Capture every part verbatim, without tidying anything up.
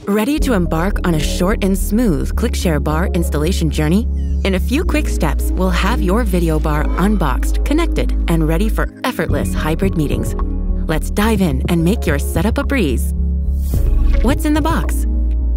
Ready to embark on a short and smooth ClickShare Bar installation journey? In a few quick steps, we'll have your video bar unboxed, connected, and ready for effortless hybrid meetings. Let's dive in and make your setup a breeze. What's in the box?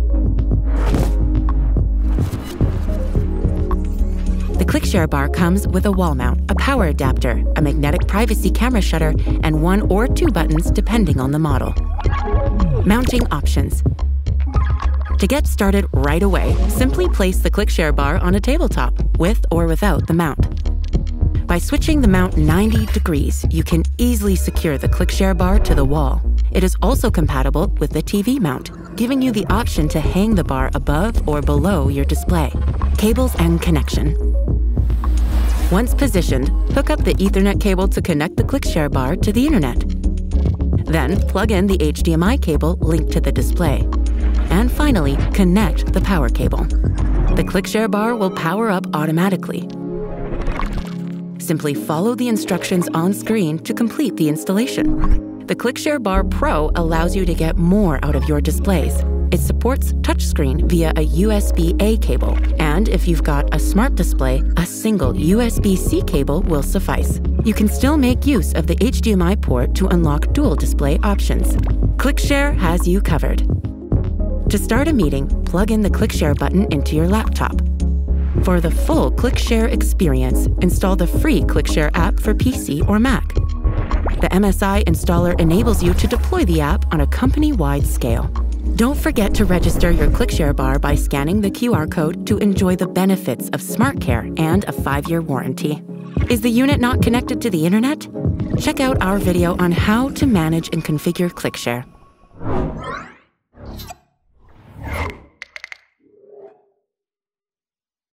The ClickShare Bar comes with a wall mount, a power adapter, a magnetic privacy camera shutter, and one or two buttons depending on the model. Mounting options. To get started right away, simply place the ClickShare Bar on a tabletop, with or without the mount. By switching the mount ninety degrees, you can easily secure the ClickShare Bar to the wall. It is also compatible with the T V mount, giving you the option to hang the bar above or below your display. Cables and connection. Once positioned, hook up the Ethernet cable to connect the ClickShare Bar to the internet. Then plug in the H D M I cable linked to the display. And finally, connect the power cable. The ClickShare Bar will power up automatically. Simply follow the instructions on screen to complete the installation. The ClickShare Bar Pro allows you to get more out of your displays. It supports touchscreen via a U S B A cable, and if you've got a smart display, a single U S B C cable will suffice. You can still make use of the H D M I port to unlock dual display options. ClickShare has you covered. To start a meeting, plug in the ClickShare button into your laptop. For the full ClickShare experience, install the free ClickShare app for P C or Mac. The M S I installer enables you to deploy the app on a company-wide scale. Don't forget to register your ClickShare Bar by scanning the Q R code to enjoy the benefits of SmartCare and a five-year warranty. Is the unit not connected to the internet? Check out our video on how to manage and configure ClickShare.